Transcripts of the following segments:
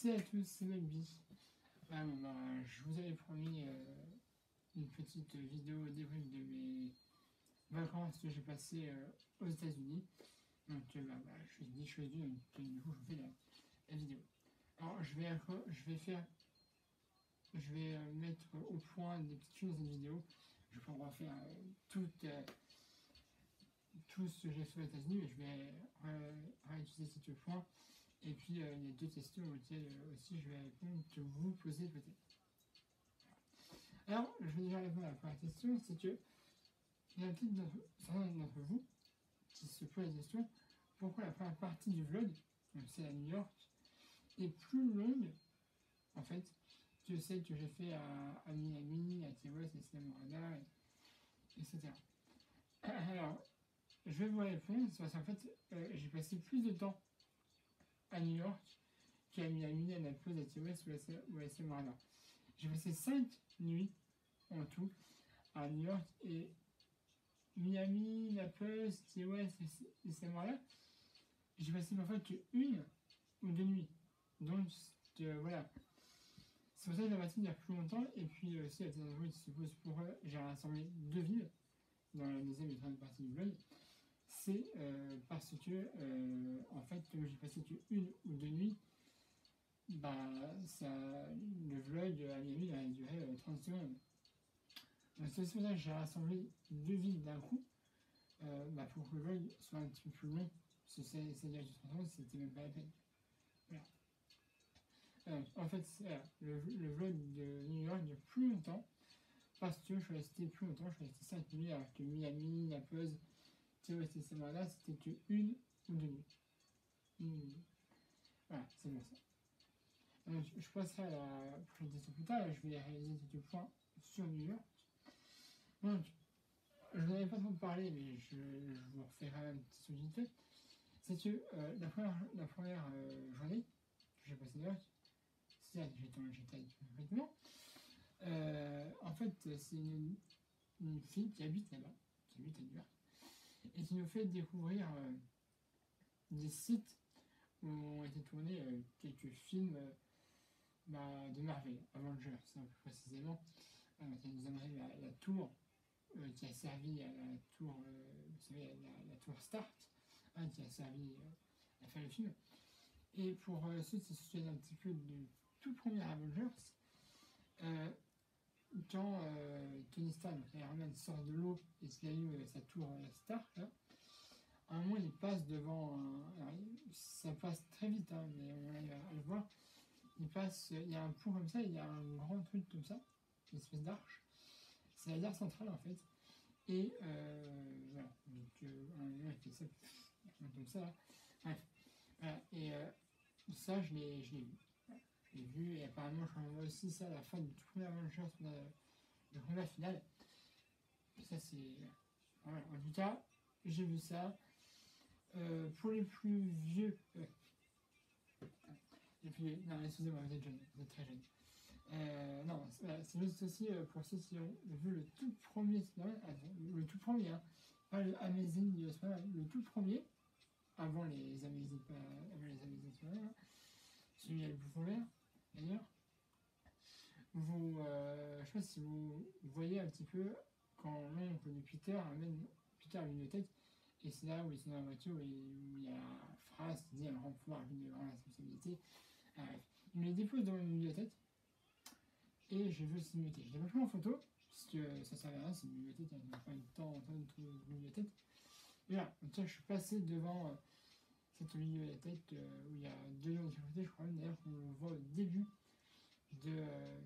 Salut à tous, c'est Melby. Je vous avais promis une petite vidéo débrief de mes vacances que j'ai passées aux États-Unis. Donc, je suis dit, donc du coup, je fais la vidéo. Alors, je vais mettre au point des petites choses dans cette vidéo. Je vais pas refaire tout ce que j'ai fait aux États-Unis, mais je vais réutiliser ces deux points. Et puis, il y a deux questions auxquelles aussi je vais répondre que vous posez peut-être. Alors, je vais déjà répondre à la première question, c'est que il y a peut-être certains d'entre vous qui se posent la question pourquoi la première partie du vlog, donc c'est à New York, est plus longue, en fait, que celle que j'ai fait à Miami, à Key West, à Santa Monica, etc. Alors, je vais vous répondre, c'est parce qu'en fait, j'ai passé plus de temps à New York qu'à Miami, à Naples, à Key West ou à Santa Monica. J'ai passé 5 nuits en tout à New York et Miami, Naples, Key West et Santa Monica. J'ai passé parfois que 1 ou 2 nuits. Donc voilà. C'est pour ça que j'ai passé dire plus longtemps. Et puis aussi, il y a des endroits qui se posent pourquoi j'ai rassemblé 2 villes dans la deuxième et troisième partie du vlog. C'est parce que, en fait, comme j'ai passé que 1 ou 2 nuits, le vlog à Miami a duré 30 secondes. Donc c'est pour ça que j'ai rassemblé 2 villes d'un coup, pour que le vlog soit un petit peu plus long. C'est-à-dire que 30 secondes, c'était même pas la peine. Voilà. En fait, le vlog de New York dure plus longtemps parce que je suis resté plus longtemps, je suis resté 5 nuits alors que Miami, Naples, Key West et Samara, c'était que 1 ou 2 nuits. Voilà, c'est bon ça. Donc, je passerai à la prochaine question plus tard et je vais réaliser quelques points sur New York. Donc, je n'en avais pas trop parlé, mais je vous referai un petit sujet vite fait. C'est que la première journée que j'ai passée à New York, c'est-à-dire que j'étais complètement. En fait, c'est une fille qui habite là-bas, qui habite à New York, et qui nous fait découvrir des sites où ont été tournés quelques films de Marvel, Avengers, plus précisément. Elle nous a montré la tour qui a servi à la tour, vous savez, la tour Stark, qui a servi à faire le film. Et pour ceux qui se souviennent un petit peu du tout premier Avengers, quand Tony Stark, Iron Man, sort de l'eau et qu'il a eu sa tour Stark, là, à un moment il passe devant ça passe très vite, mais on arrive à le voir. Il y a un pont comme ça, il y a un grand truc comme ça, une espèce d'arche. C'est la gare centrale en fait. Et voilà, donc à un moment il fait ça, comme ça là. Bref, voilà. Et ça je l'ai vu. Je l'ai vu et apparemment je vois aussi ça à la fin du tout premier Avengers, le combat final. Et ça c'est. Voilà. En tout cas, j'ai vu ça. Pour les plus vieux. Non, excusez-moi, vous êtes jeune, vous êtes très jeune. Non, c'est juste aussi pour ceux qui ont vu le tout premier Spider-Man, le tout premier, pas le Amazing Spider-Man, le tout premier, avant les Amazing Spider-Man, celui avec le bouffon vert, d'ailleurs. Je sais pas si vous voyez un petit peu quand l'oncle de Peter amène Peter à la bibliothèque, et c'est là où ils sont dans la voiture, où il y a la phrase qui dit un grand pouvoir, une grande responsabilité. Il me les dépose dans une bibliothèque et j'ai vu cette bibliothèque. Je l'ai pas pris en photo parce que ça servait à rien, c'est une bibliothèque, il n'y a pas eu de temps de trouver une bibliothèque. Et voilà, donc je suis passé devant cette bibliothèque où il y a 2 lions de sécurité, je crois même d'ailleurs qu'on voit au début du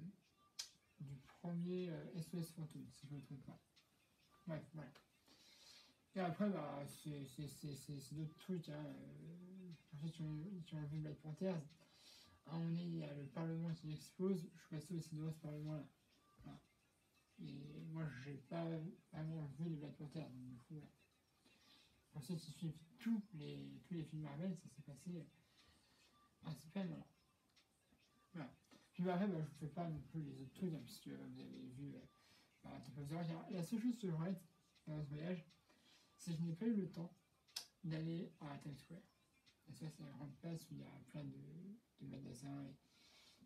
premier SOS Fantôme, si je ne me trompe pas. Bref, voilà. Et après, c'est d'autres trucs. Pour ceux qui ont vu Black Panthers, à un moment donné, il y a le Parlement qui explose. Je suis passé aussi devant ce Parlement-là. Voilà. Et moi, j'ai pas vraiment vu les Black Panthers. Donc, du coup, voilà. Pour ceux qui suivent tous les films Marvel, ça s'est passé principalement là. Voilà. Puis après, je vous fais pas non plus les autres trucs, puisque vous avez vu la seule chose que je regrette dans ce voyage, c'est que je n'ai pas eu le temps d'aller à Times Square. Et ça, c'est une grande place où il y a plein de magasins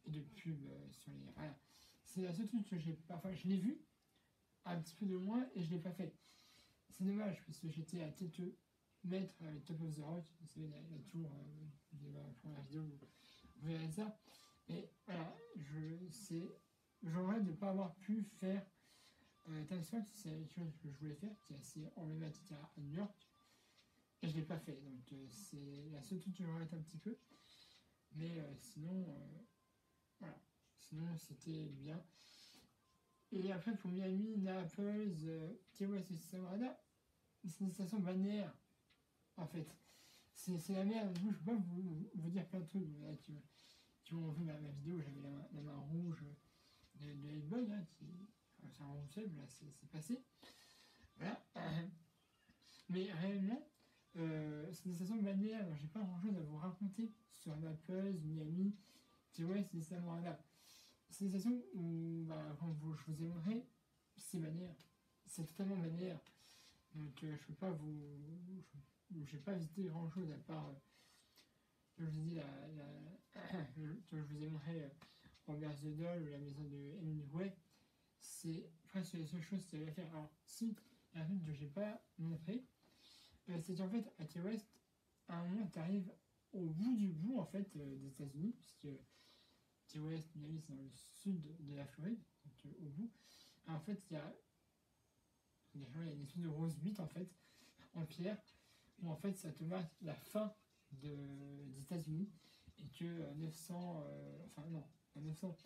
et de pub sur les. Voilà. C'est la seule truc que j'ai pas. Enfin, je l'ai vu un petit peu de loin et je l'ai pas fait. C'est dommage parce que j'étais à quelques mètres avec Top of the Rock, vous savez, la tour de la première vidéo, vous verrez ça. Mais voilà, je regrette de ne pas avoir pu faire Times Square, c'est quelque chose que je voulais faire, qui est assez emblématique à New York, et je ne l'ai pas fait. Donc c'est la seule truc que je regrette un petit peu. Mais sinon, voilà. Sinon, c'était bien. Et après, pour Miami, Naples, Key West et Samarada, c'est une station balnéaire, en fait. C'est la merde. Je ne peux pas vous dire plein de trucs là, qui ont vu ma vidéo. J'avais la main rouge de Hellboy, hein, c'est un rouge faible, là, c'est passé. Voilà. Mais réellement, c'est des stations balnéaires. J'ai pas grand chose à vous raconter sur Naples, Miami, Key West et Samarada. C'est des stations où, quand je vous ai montré, c'est balnéaire. C'est totalement balnéaire. Donc je peux pas j'ai pas visité grand chose à part, comme je vous dis, que je vous ai montré Robert the Doll ou la maison de Hemingway. C'est presque les seules choses qu'il y avait à faire. Alors, si, il y a un truc que j'ai pas montré, c'est qu'en fait, à Key West, à un moment, tu arrives au bout du bout en fait, des États-Unis, puisque Key West, Miami, c'est dans le sud de la Floride, donc au bout. Et en fait, il y a une espèce de rose butte en fait, en pierre, où en fait ça te marque la fin des États-Unis et que 900, enfin non, 900,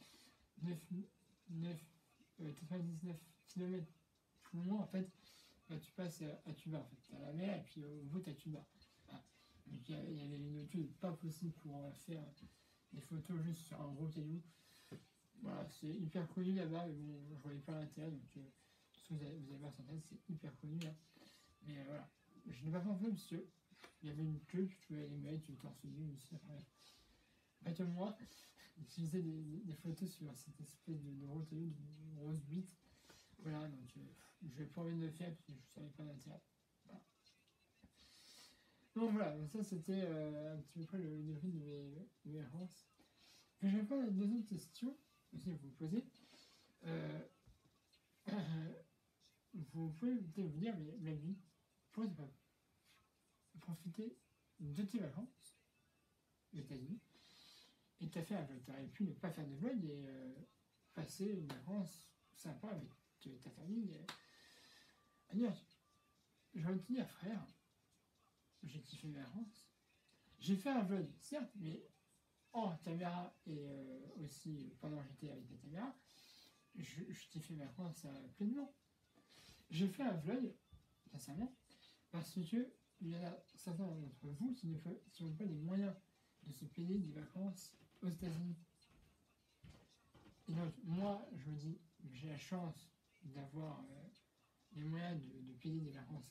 99 km plus loin en fait, tu passes à Tuba en fait. Tu as la mer et puis au bout tu as Tuba. Voilà. Donc il y avait une étude pas possible pour faire des photos juste sur un gros caillou. Voilà, c'est hyper connu là-bas, mais bon, je voyais pas l'intérêt, donc vous allez voir sur internet, c'est hyper connu là. Mais voilà, je n'ai pas fait en fait parce qu'il y avait une queue, tu pouvais aller mettre, tu torse nu aussi, après. Pas comme moi, j'utilisais des photos sur cette espèce de gros caillou, de grosse bite. Voilà, donc je n'ai pas envie de le faire parce que je ne savais pas l'intérêt. Voilà. Donc voilà, donc ça c'était un petit peu près le défi de mes vacances. Je vais répondre à deux autres questions aussi que vous posez. Vous pouvez peut-être vous dire, mais la vie, pourquoi tu pas profiter de tes vacances aux États-Unis et tu as fait un vlog. Tu aurais pu ne pas faire de vlog et passer une vacance sympa avec ta famille à New York. J'aurais pu dire, frère, j'ai kiffé mes vacances. J'ai fait un vlog, certes, mais hors caméra et aussi pendant que j'étais avec la caméra, je kiffais mes vacances pleinement. J'ai fait un vlog, récemment, parce que il y en a certains d'entre vous qui n'ont pas les moyens de se payer des vacances aux États-Unis. Et donc, moi, je me dis que j'ai la chance d'avoir les moyens de payer des vacances,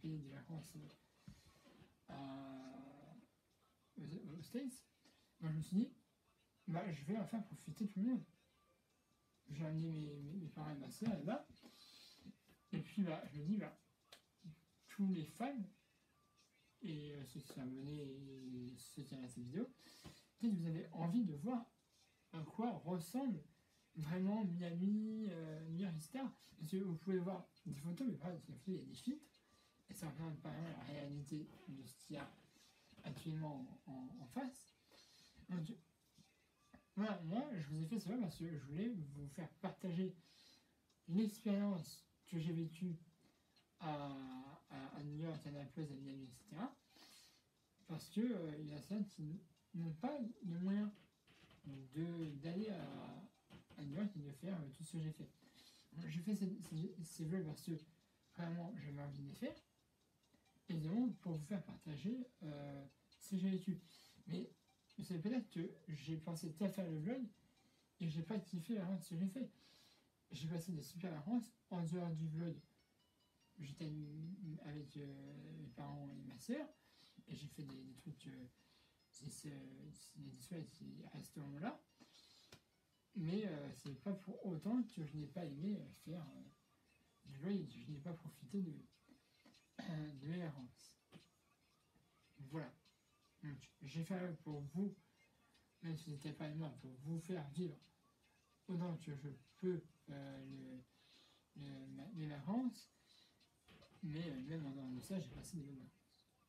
aux States. Donc, je me suis dit, je vais en faire profiter tout le monde. J'ai amené mes parents et ma soeur là-bas. Et puis, je me dis, tous les fans, et ceux qui sont abonnés et ceux qui regardent cette vidéo, peut-être que vous avez envie de voir à quoi ressemble vraiment Miami, New York, etc. Parce que vous pouvez voir des photos, mais pas sur la photo, il y a des filtres, et ça représente pas vraiment la réalité de ce qu'il y a actuellement en face. Donc, voilà, moi, je vous ai fait cela parce que je voulais vous faire partager l'expérience que j'ai vécue à New York, à Naples, à Miami, etc. Parce que il y a certains qui n'ont pas de moyens d'aller à New York et de faire tout ce que j'ai fait. J'ai fait ces vlogs parce que vraiment j'avais envie de les faire, évidemment pour vous faire partager ce que j'ai vécu. Mais vous savez peut-être que j'ai pensé qu'à faire le vlog et j'ai pas kiffé la ce que j'ai fait. J'ai passé des super vacances en dehors du vlog. J'étais avec mes parents et ma soeur et j'ai fait des trucs, des soirées qui à ce moment-là. Mais c'est pas pour autant que je n'ai pas aimé faire du vlog et que je n'ai pas profité de mes vacances. Voilà. Donc j'ai fait pour vous même si c'était pas moi pour vous faire vivre autant que je peux mes vacances, mais même en dehors de ça, j'ai passé des bonnes vacances.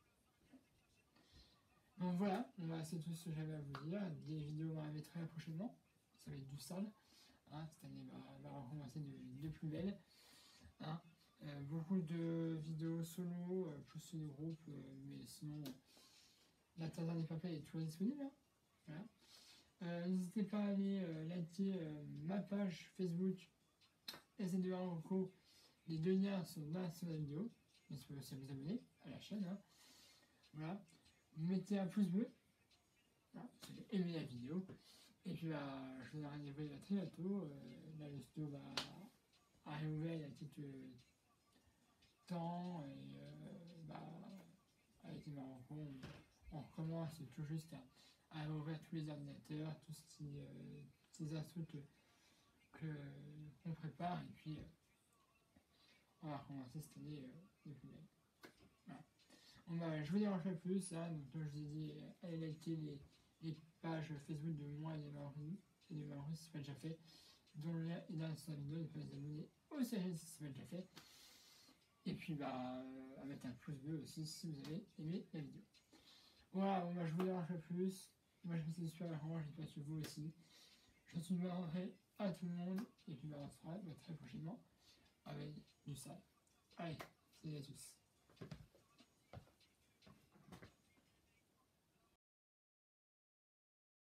Donc voilà, c'est tout ce que j'avais à vous dire. Des vidéos vont arriver très prochainement, ça va être du sale. Hein, cette année va recommencer de plus belle. Hein. Beaucoup de vidéos solo, plus de groupe, mais sinon la Tata des Papas est toujours disponible. Hein. Voilà. N'hésitez pas à aller liker ma page Facebook SN2 Marocco. Les deux liens sont dans la vidéo. N'hésitez pas aussi à vous abonner à la chaîne. Hein. Voilà. Mettez un pouce bleu voilà, si vous avez aimé la vidéo. Et puis je vous donne rendez-vous très bientôt. Là le studio va réouvrir il y a quelques temps et avec les Marocains on recommence tout juste à ouvrir tous les ordinateurs, tous ces instruments qu'on prépare et puis on va recommencer cette année de plus belle. Voilà. Je vous dérange pas plus, hein, donc comme je vous ai dit, allez liker les pages Facebook de moi et de Maurice, si c'est pas déjà fait, dont le lien est dans la vidéo, ne pas les abonner au série si c'est pas déjà fait. Et puis à mettre un pouce bleu aussi si vous avez aimé la vidéo. Voilà, je vous dérange pas plus. Moi je me suis super vacances, j'espère que vous aussi. Je suis bonne rentrée à tout le monde et puis on se fera très prochainement avec du sale. Allez, salut à tous.